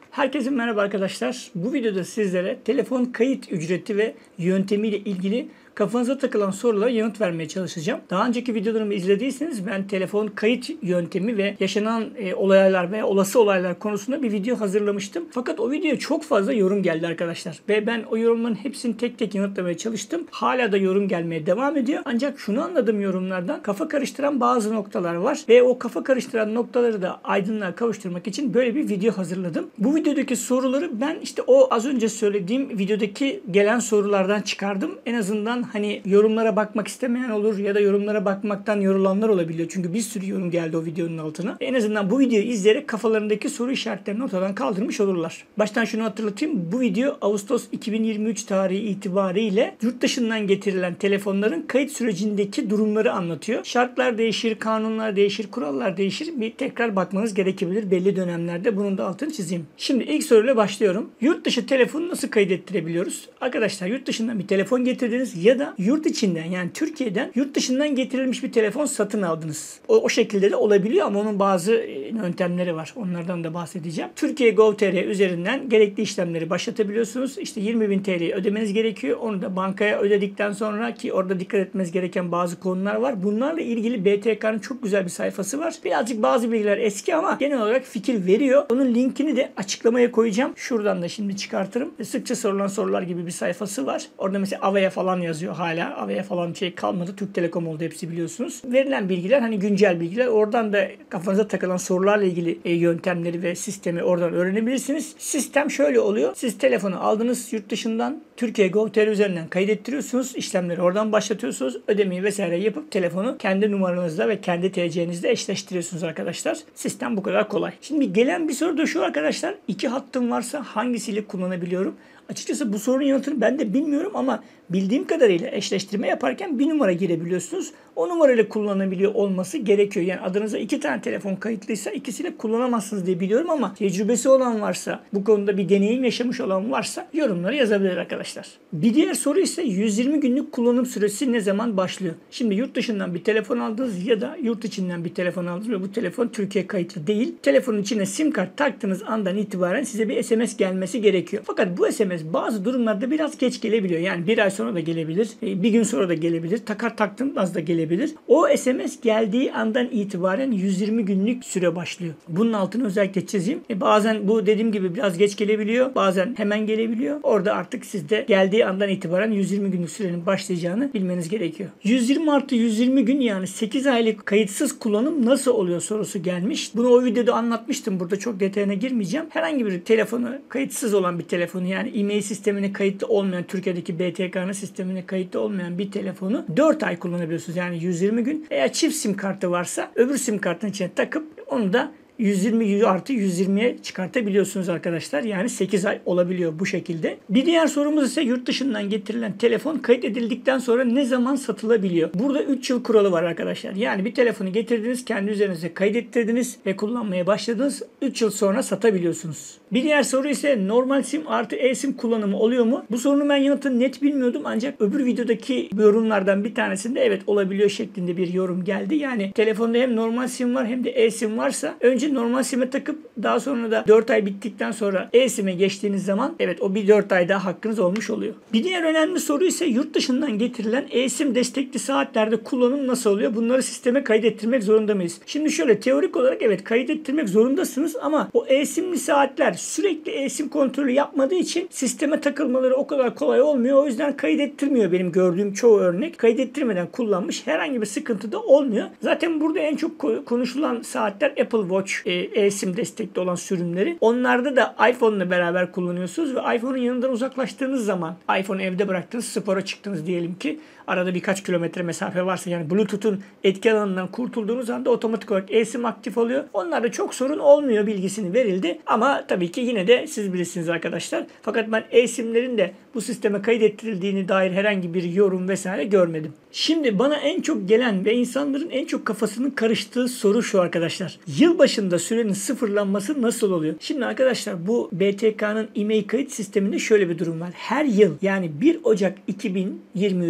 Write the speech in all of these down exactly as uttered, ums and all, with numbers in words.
Herkese merhaba arkadaşlar. Bu videoda sizlere telefon kayıt ücreti ve yöntemiyle ilgili kafanıza takılan sorulara yanıt vermeye çalışacağım. Daha önceki videolarımı izlediyseniz ben telefon kayıt yöntemi ve yaşanan e, olaylar ve olası olaylar konusunda bir video hazırlamıştım. Fakat o videoya çok fazla yorum geldi arkadaşlar. Ve ben o yorumların hepsini tek tek yanıtlamaya çalıştım. Hala da yorum gelmeye devam ediyor. Ancak şunu anladım yorumlardan. Kafa karıştıran bazı noktalar var. Ve o kafa karıştıran noktaları da aydınlığa kavuşturmak için böyle bir video hazırladım. Bu videodaki soruları ben işte o az önce söylediğim videodaki gelen sorulardan çıkardım. En azından hani yorumlara bakmak istemeyen olur ya da yorumlara bakmaktan yorulanlar olabiliyor. Çünkü bir sürü yorum geldi o videonun altına. En azından bu videoyu izleyerek kafalarındaki soru işaretlerini ortadan kaldırmış olurlar. Baştan şunu hatırlatayım. Bu video Ağustos iki bin yirmi üç tarihi itibariyle yurt dışından getirilen telefonların kayıt sürecindeki durumları anlatıyor. Şartlar değişir, kanunlar değişir, kurallar değişir. Bir tekrar bakmanız gerekebilir belli dönemlerde. Bunun da altını çizeyim. Şimdi ilk soruyla başlıyorum. Yurt dışı telefonu nasıl kaydettirebiliyoruz? Arkadaşlar yurt dışından bir telefon getirdiniz ya da yurt içinden yani Türkiye'den yurt dışından getirilmiş bir telefon satın aldınız. O, o şekilde de olabiliyor ama onun bazı yöntemleri var. Onlardan da bahsedeceğim. Türkiye nokta gov nokta tr üzerinden gerekli işlemleri başlatabiliyorsunuz. İşte yirmi bin T L'yi ödemeniz gerekiyor. Onu da bankaya ödedikten sonra ki orada dikkat etmeniz gereken bazı konular var. Bunlarla ilgili B T K'nın çok güzel bir sayfası var. Birazcık bazı bilgiler eski ama genel olarak fikir veriyor. Onun linkini de açıklamaya koyacağım. Şuradan da şimdi çıkartırım. Sıkça sorulan sorular gibi bir sayfası var. Orada mesela Avaya falan yazıyor hala. Avaya falan bir şey kalmadı. Türk Telekom oldu hepsi biliyorsunuz. Verilen bilgiler hani güncel bilgiler. Oradan da kafanıza takılan sorularla ilgili e, yöntemleri ve sistemi oradan öğrenebilirsiniz. Sistem şöyle oluyor. Siz telefonu aldınız yurt dışından Türkiye nokta gov nokta tr üzerinden kaydettiriyorsunuz. İşlemleri oradan başlatıyorsunuz. Ödemeyi vesaire yapıp telefonu kendi numaranızla ve kendi T C'nizle eşleştiriyorsunuz arkadaşlar. Sistem bu kadar kolay. Şimdi gelen bir soru da şu arkadaşlar. İki hattım varsa hangisiyle kullanabiliyorum? Açıkçası bu sorunun yanıtını ben de bilmiyorum ama bildiğim kadarıyla eşleştirme yaparken bir numara girebiliyorsunuz. O numarayla kullanabiliyor olması gerekiyor. Yani adınıza iki tane telefon kayıtlıysa ikisiyle kullanamazsınız diye biliyorum ama tecrübesi olan varsa, bu konuda bir deneyim yaşamış olan varsa yorumları yazabilir arkadaşlar. Bir diğer soru ise yüz yirmi günlük kullanım süresi ne zaman başlıyor? Şimdi yurt dışından bir telefon aldınız ya da yurt içinden bir telefon aldınız ve bu telefon Türkiye kayıtlı değil. Telefonun içine sim kart taktığınız andan itibaren size bir S M S gelmesi gerekiyor. Fakat bu S M S bazı durumlarda biraz geç gelebiliyor. Yani bir ay sonra da gelebilir, bir gün sonra da gelebilir, takar taktığınız da gelebilir. O S M S geldiği andan itibaren yüz yirmi günlük süre başlıyor. Bunun altını özellikle çizeyim. E bazen bu dediğim gibi biraz geç gelebiliyor, bazen hemen gelebiliyor. Orada artık sizde geldiği andan itibaren yüz yirmi günlük sürenin başlayacağını bilmeniz gerekiyor. yüz yirmi artı yüz yirmi gün yani sekiz aylık kayıtsız kullanım nasıl oluyor sorusu gelmiş. Bunu o videoda anlatmıştım. Burada çok detayına girmeyeceğim. Herhangi bir telefonu, kayıtsız olan bir telefonu yani e-mail sistemine kayıtlı olmayan, Türkiye'deki B T K'nın sistemine kayıtlı olmayan bir telefonu dört ay kullanabiliyorsunuz. Yani yüz yirmi gün. Eğer çift sim kartı varsa öbür sim kartın içine takıp onu da yüz yirmi artı yüz yirmiye çıkartabiliyorsunuz arkadaşlar. Yani sekiz ay olabiliyor bu şekilde. Bir diğer sorumuz ise yurt dışından getirilen telefon kayıt edildikten sonra ne zaman satılabiliyor? Burada üç yıl kuralı var arkadaşlar. Yani bir telefonu getirdiniz, kendi üzerinize kaydettirdiniz ve kullanmaya başladınız. üç yıl sonra satabiliyorsunuz. Bir diğer soru ise normal sim artı e-sim kullanımı oluyor mu? Bu sorunun ben yanıtını net bilmiyordum ancak öbür videodaki yorumlardan bir tanesinde evet olabiliyor şeklinde bir yorum geldi. Yani telefonda hem normal sim var hem de e-sim varsa önce normal sim'e takıp daha sonra da dört ay bittikten sonra e-sim'e geçtiğiniz zaman evet o bir dört ay daha hakkınız olmuş oluyor. Bir diğer önemli soru ise yurt dışından getirilen e-sim destekli saatlerde kullanım nasıl oluyor? Bunları sisteme kaydettirmek zorunda mıyız? Şimdi şöyle teorik olarak evet kaydettirmek zorundasınız ama o e-simli saatler sürekli e-sim kontrolü yapmadığı için sisteme takılmaları o kadar kolay olmuyor. O yüzden kaydettirmiyor benim gördüğüm çoğu örnek. Kaydettirmeden kullanmış. Herhangi bir sıkıntı da olmuyor. Zaten burada en çok konuşulan saatler Apple Watch e-sim destekli olan sürümleri. Onlarda da iPhone'la beraber kullanıyorsunuz ve iPhone'un yanından uzaklaştığınız zaman iPhone'u evde bıraktınız, spora çıktınız diyelim ki arada birkaç kilometre mesafe varsa yani Bluetooth'un etki alanından kurtulduğunuz anda otomatik olarak e-sim aktif oluyor. Onlarda çok sorun olmuyor bilgisini verildi. Ama tabii ki yine de siz bilirsiniz arkadaşlar. Fakat ben e-simlerin de bu sisteme kaydettirildiğini dair herhangi bir yorum vesaire görmedim. Şimdi bana en çok gelen ve insanların en çok kafasının karıştığı soru şu arkadaşlar. Yılbaşında sürenin sıfırlanması nasıl oluyor? Şimdi arkadaşlar bu B T K'nın e-mail kayıt sisteminde şöyle bir durum var. Her yıl yani bir Ocak iki bin yirmi üç, bir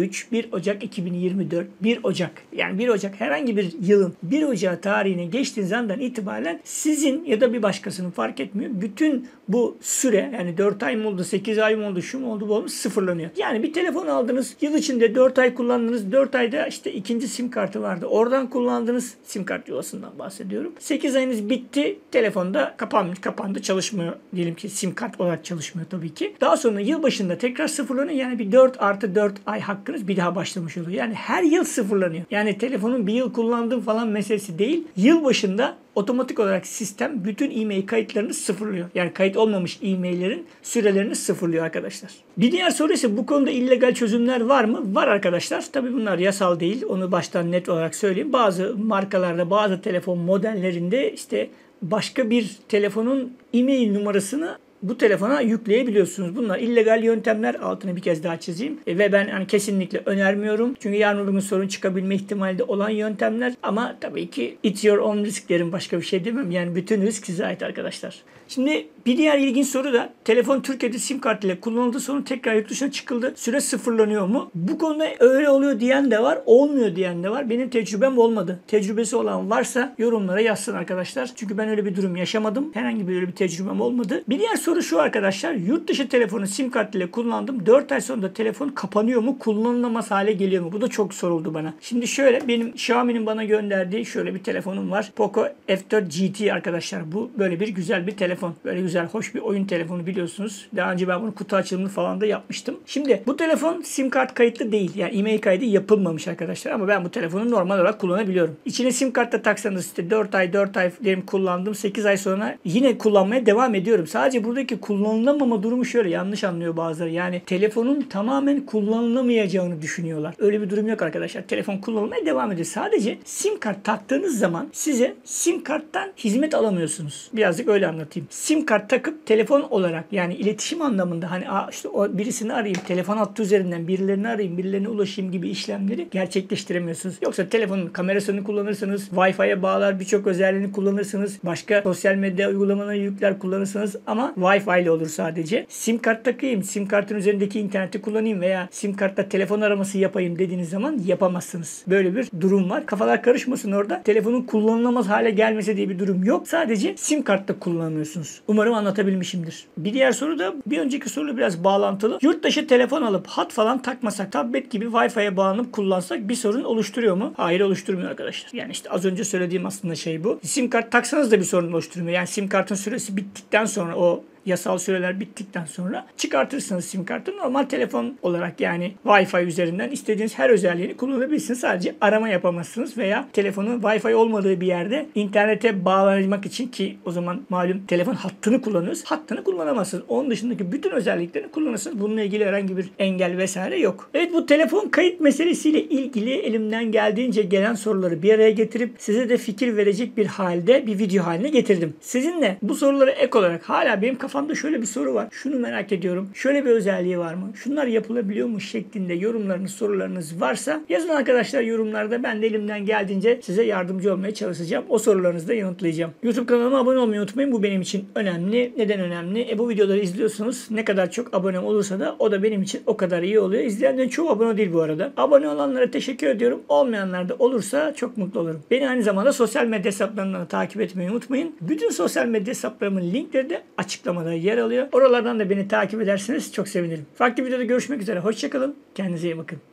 Ocak iki bin yirmi dört, bir Ocak. Yani bir Ocak herhangi bir yılın bir Ocak tarihine geçtiğiniz andan itibaren sizin ya da bir başkasının fark etmiyor. Bütün bu süre yani dört ay mı oldu, sekiz ay mı oldu, şu mu oldu, bu oldu sıfırlanıyor. Yani bir telefon aldınız, yıl içinde dört ay kullandınız. dört ayda işte ikinci sim kartı vardı. Oradan kullandığınız sim kart yuvasından bahsediyorum. sekiz ayınız bitti. Telefonda kapanmış, kapandı, çalışmıyor. Diyelim ki sim kart olarak çalışmıyor tabii ki. Daha sonra yıl başında tekrar sıfırlanıyor. Yani bir dört artı dört ay hakkınız bir daha başlamış oluyor. Yani her yıl sıfırlanıyor. Yani telefonun bir yıl kullandığım falan meselesi değil. Yıl başında otomatik olarak sistem bütün e-mail kayıtlarını sıfırlıyor. Yani kayıt olmamış e-maillerin sürelerini sıfırlıyor arkadaşlar. Bir diğer soru ise bu konuda illegal çözümler var mı? Var arkadaşlar. Tabii bunlar yasal değil. Onu baştan net olarak söyleyeyim. Bazı markalarda, bazı telefon modellerinde işte başka bir telefonun e-mail numarasını bu telefona yükleyebiliyorsunuz. Bunlar illegal yöntemler, altını bir kez daha çizeyim. E, ve ben hani kesinlikle önermiyorum. Çünkü yarın öbür gün sorun çıkabilme ihtimali de olan yöntemler. Ama tabii ki it's your own risk derim, başka bir şey demem. Yani bütün risk size ait arkadaşlar. Şimdi bir diğer ilginç soru da telefon Türkiye'de sim kart ile kullanıldığı sonra tekrar yurt dışına çıkıldı. Süre sıfırlanıyor mu? Bu konuda öyle oluyor diyen de var, olmuyor diyen de var. Benim tecrübem olmadı. Tecrübesi olan varsa yorumlara yazsın arkadaşlar. Çünkü ben öyle bir durum yaşamadım. Herhangi bir öyle bir tecrübem olmadı. Bir diğer soru şu arkadaşlar. Yurt dışı telefonu sim kart ile kullandım. dört ay sonra telefon kapanıyor mu? Kullanılamaz hale geliyor mu? Bu da çok soruldu bana. Şimdi şöyle, benim Xiaomi'nin bana gönderdiği şöyle bir telefonum var. Poco F dört G T arkadaşlar. Bu böyle bir güzel bir telefon. Böyle güzel, hoş bir oyun telefonu biliyorsunuz. Daha önce ben bunu kutu açılımını falan da yapmıştım. Şimdi bu telefon sim kart kayıtlı değil. Yani e-mail kaydı yapılmamış arkadaşlar. Ama ben bu telefonu normal olarak kullanabiliyorum. İçine sim kart da taksanız işte dört ay dört ay diyelim kullandım. sekiz ay sonra yine kullanmaya devam ediyorum. Sadece buradaki kullanılamama durumu şöyle, yanlış anlıyor bazıları. Yani telefonun tamamen kullanılamayacağını düşünüyorlar. Öyle bir durum yok arkadaşlar. Telefon kullanılmaya devam ediyor. Sadece sim kart taktığınız zaman size sim karttan hizmet alamıyorsunuz. Birazcık öyle anlatayım. Sim kart takıp telefon olarak, yani iletişim anlamında, hani işte o birisini arayayım, telefon hattı üzerinden birilerini arayayım, birilerine ulaşayım gibi işlemleri gerçekleştiremiyorsunuz. Yoksa telefonun kamerasını kullanırsanız, Wi-Fi'ye bağlar birçok özelliğini kullanırsınız. Başka sosyal medya uygulamaları yükler kullanırsınız ama Wi-Fi ile olur sadece. Sim kart takayım, sim kartın üzerindeki interneti kullanayım veya sim kartla telefon araması yapayım dediğiniz zaman yapamazsınız. Böyle bir durum var. Kafalar karışmasın orada. Telefonun kullanılamaz hale gelmesi diye bir durum yok. Sadece sim kartla kullanıyorsunuz. Umarım anlatabilmişimdir. Bir diğer soru da bir önceki soruyla biraz bağlantılı. Yurt dışı telefon alıp hat falan takmasak, tablet gibi Wi-Fi'ye bağlanıp kullansak bir sorun oluşturuyor mu? Hayır, oluşturmuyor arkadaşlar. Yani işte az önce söylediğim aslında şey bu. Sim kart taksanız da bir sorun oluşturmuyor. Yani sim kartın süresi bittikten sonra, o yasal süreler bittikten sonra çıkartırsınız sim kartı. Normal telefon olarak, yani Wi-Fi üzerinden istediğiniz her özelliğini kullanabilirsiniz. Sadece arama yapamazsınız veya telefonun Wi-Fi olmadığı bir yerde internete bağlanmak için, ki o zaman malum telefon hattını kullanıyoruz. Hattını kullanamazsınız. Onun dışındaki bütün özelliklerini kullanırsınız. Bununla ilgili herhangi bir engel vesaire yok. Evet, bu telefon kayıt meselesiyle ilgili elimden geldiğince gelen soruları bir araya getirip size de fikir verecek bir halde bir video haline getirdim. Sizinle bu sorulara ek olarak hala benim kafamda şöyle bir soru var. Şunu merak ediyorum. Şöyle bir özelliği var mı? Şunlar yapılabiliyor mu şeklinde yorumlarınız, sorularınız varsa yazın arkadaşlar yorumlarda. Ben de elimden geldiğince size yardımcı olmaya çalışacağım. O sorularınızı da yanıtlayacağım. YouTube kanalıma abone olmayı unutmayın. Bu benim için önemli. Neden önemli? E bu videoları izliyorsunuz. Ne kadar çok abone olursa da o da benim için o kadar iyi oluyor. İzleyenlerin çoğu abone değil bu arada. Abone olanlara teşekkür ediyorum. Olmayanlar da olursa çok mutlu olurum. Beni aynı zamanda sosyal medya hesaplarından takip etmeyi unutmayın. Bütün sosyal medya hesaplarımın linkleri de açıklamada yer alıyor. Oralardan da beni takip ederseniz çok sevinirim. Farklı videoda görüşmek üzere. Hoşçakalın. Kendinize iyi bakın.